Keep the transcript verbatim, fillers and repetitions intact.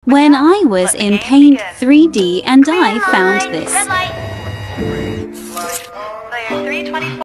when I was in Paint three D and I found this. Red light. Player three twenty-four.